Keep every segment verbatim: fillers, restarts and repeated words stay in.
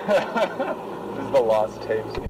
This is the lost tapes.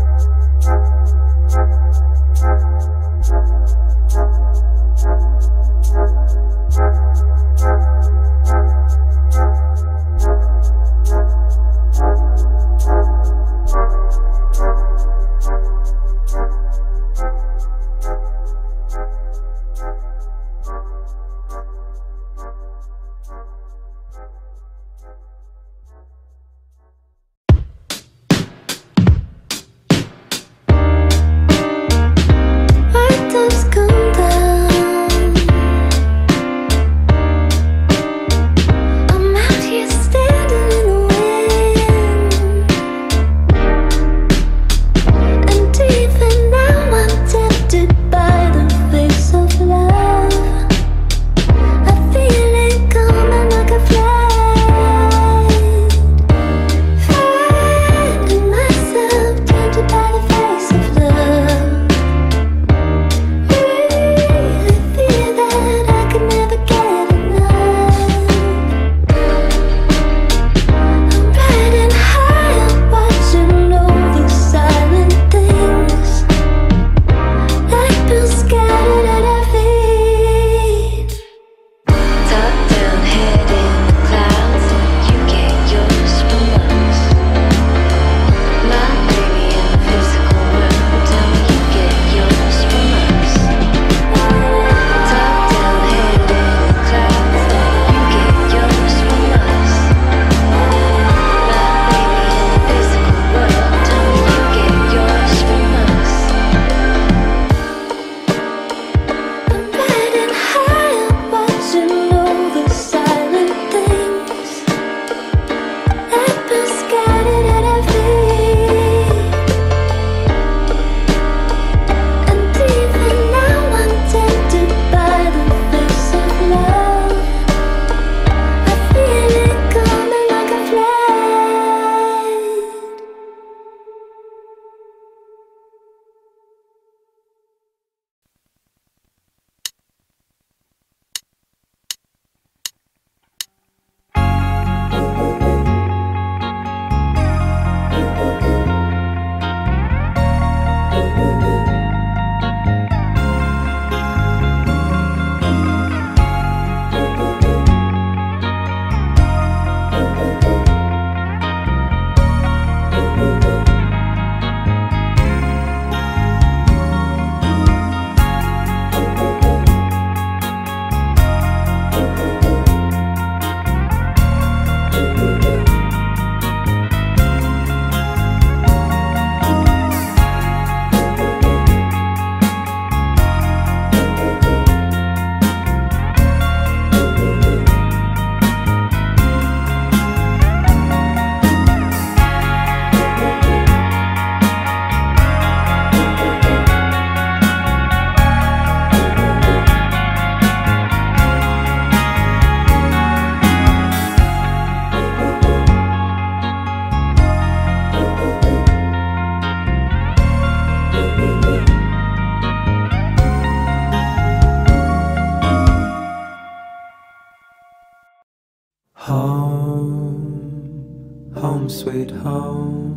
home sweet home.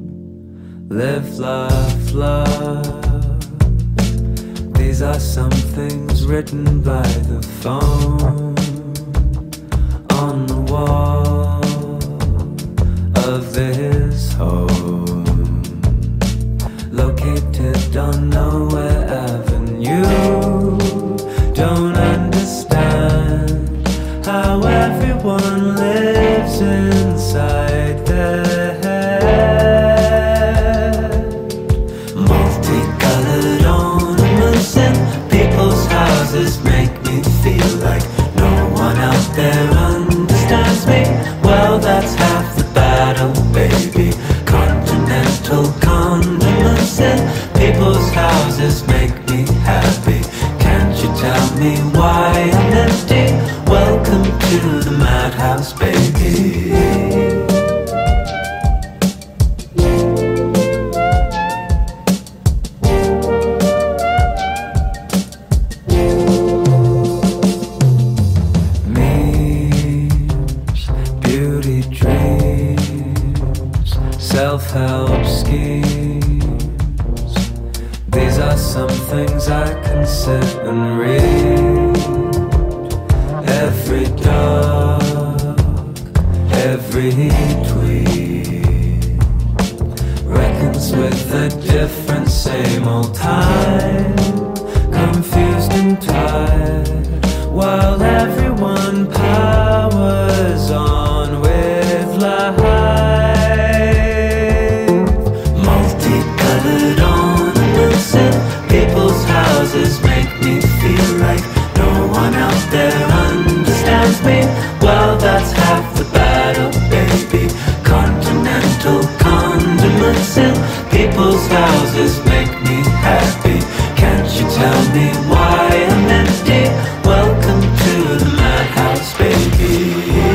Live, laugh, love. These are some things written by the phone on the wall of this home, located on Nowhere Avenue. Don't understand how everyone lives inside their head. Multicolored ornaments in people's houses make me feel like no one out there understands me. Well, that's half the battle, baby. Continental condiments in people's houses make me happy. Can't you tell me why I'm empty? Welcome to the madhouse, baby. Memes, beauty dreams, while everyone powers on with life. Multicolored ornaments in people's houses make me feel like no one out there understands me. Well, that's half the battle, baby. Continental condiments in people's houses make me happy. Can't you tell me why I'm empty? Welcome to the madhouse, baby.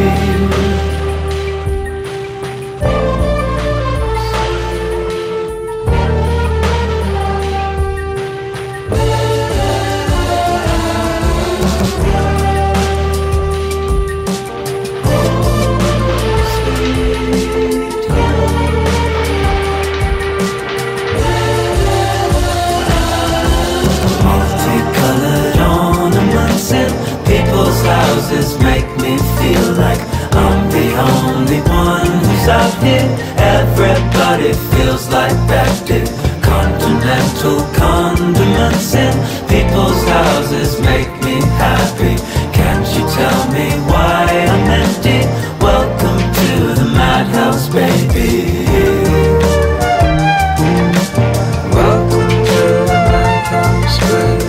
Houses make me feel like I'm the only one who's out here. Everybody feels like that did. Continental condiments in people's houses make me happy. Can't you tell me why I'm empty? Welcome to the madhouse, baby. Welcome to the madhouse, baby.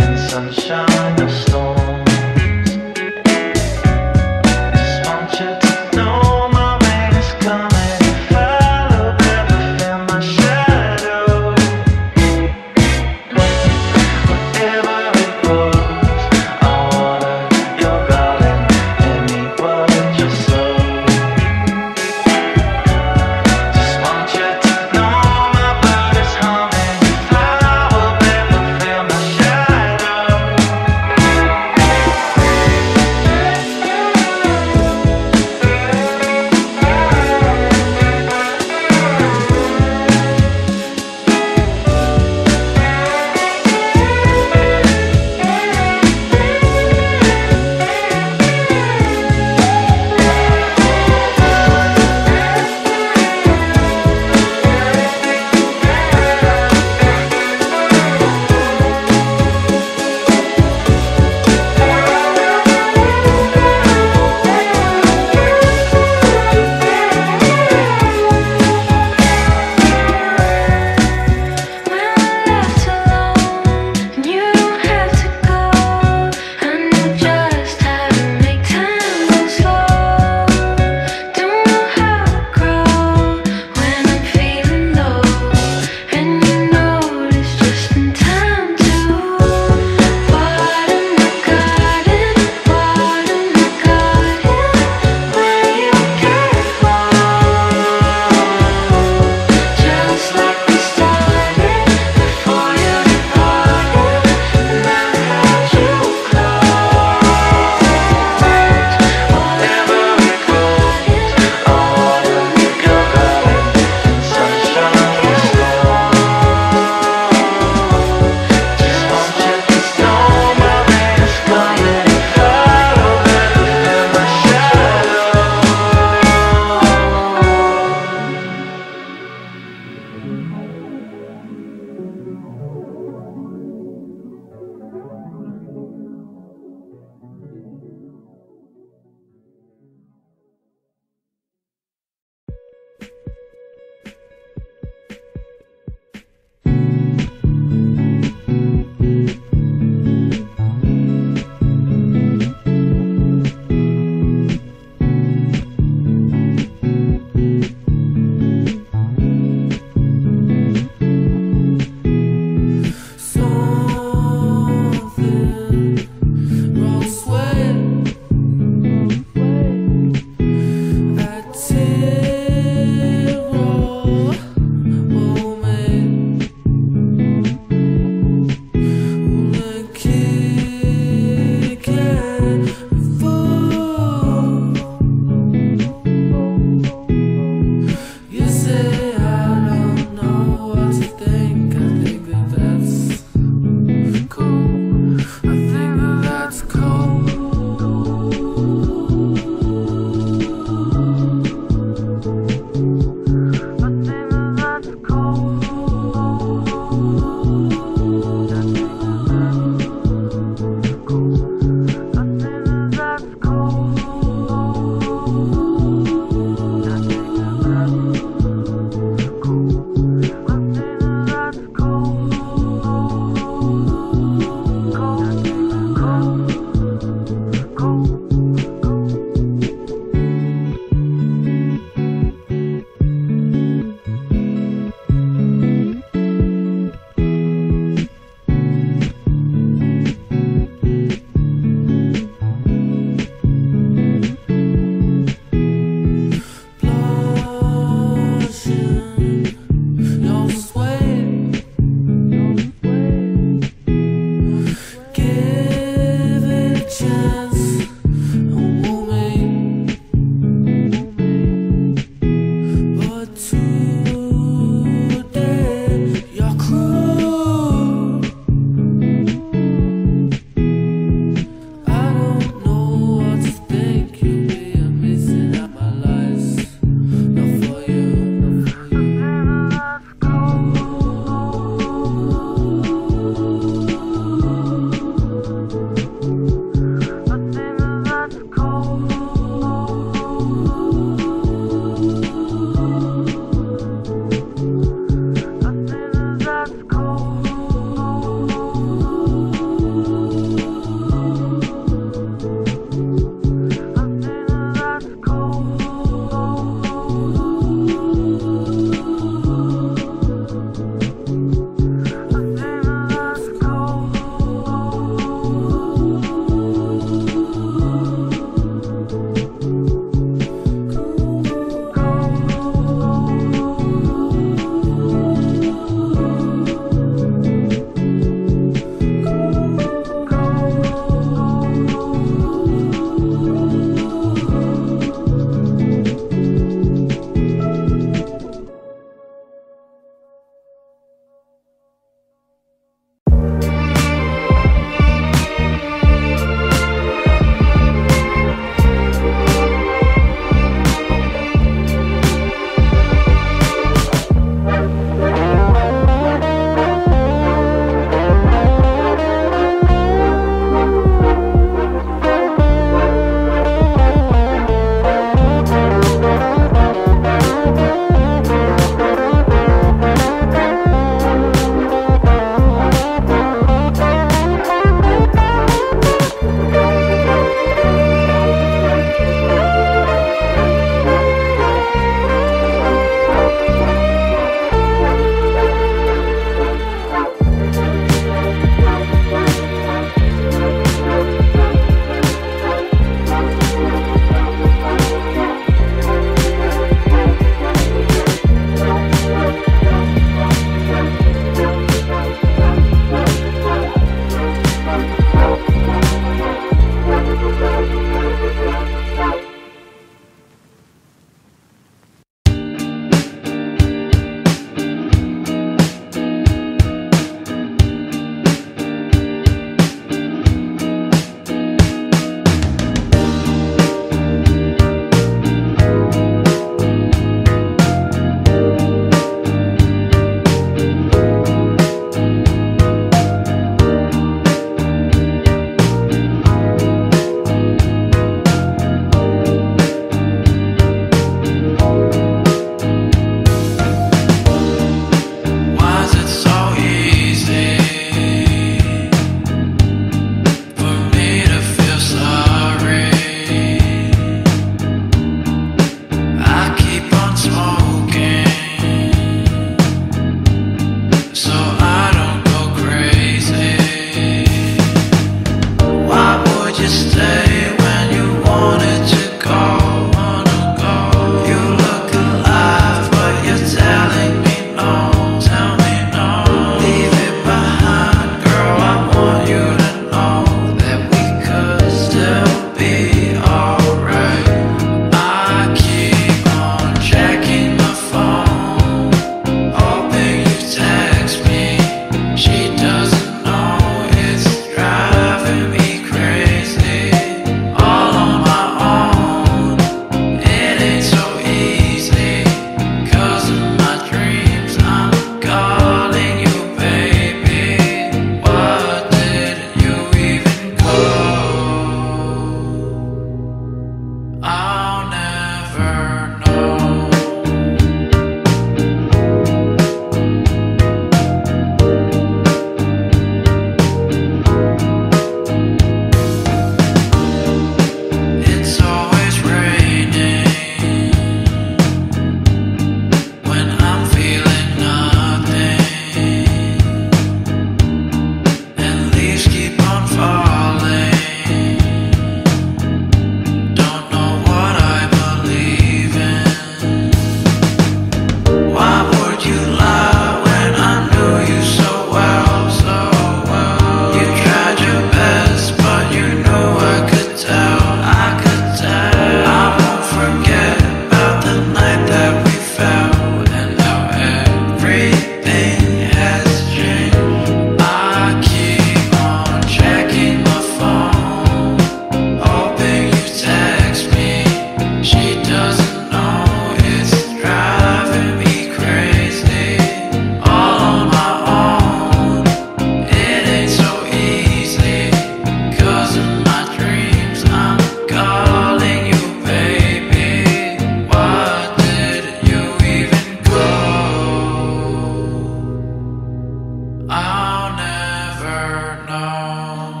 right now.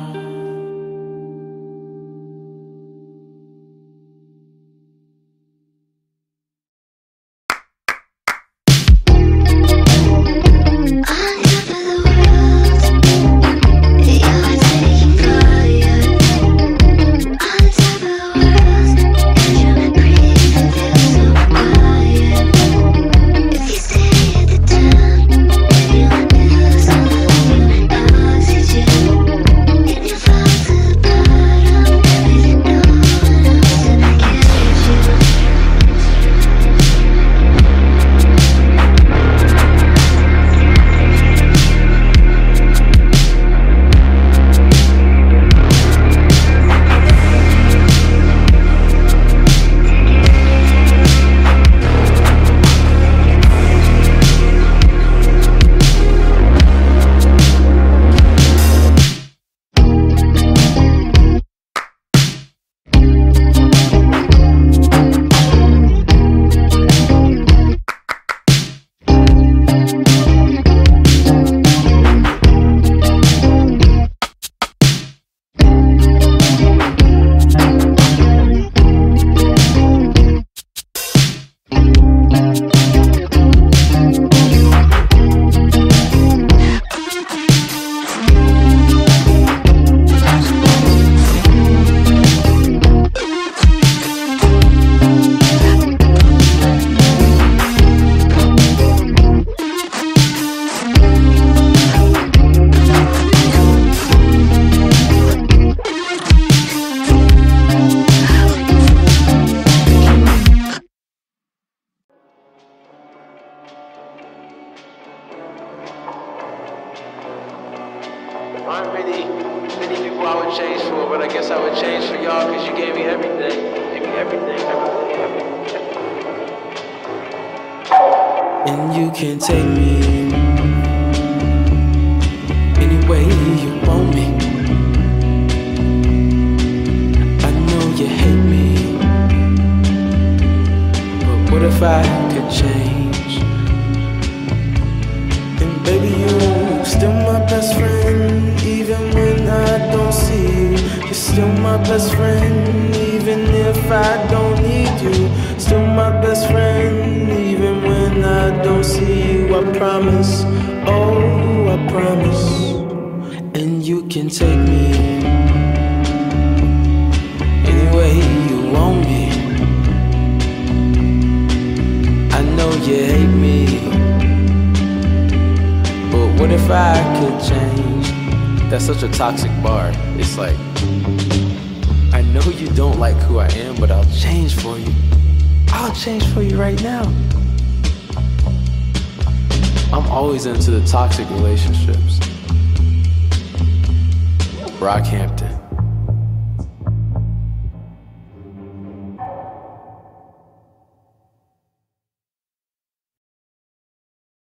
Aren't many, many people I would change for, but I guess I would change for y'all because you gave me everything. You gave me everything, everything, everything. And you can take me any way you want me. I know you hate me, but what if I could change? And baby, you're still my best friend, even when I don't see you. You're still my best friend, even if I don't need you. Still my best friend, even when I don't see you. I promise, oh, I promise. And you can take me any way you want me. I know you hate me, but what if I could change? That's such a toxic bar. It's like, I know you don't like who I am, but I'll change for you. I'll change for you right now. I'm always into the toxic relationships. Brockhampton.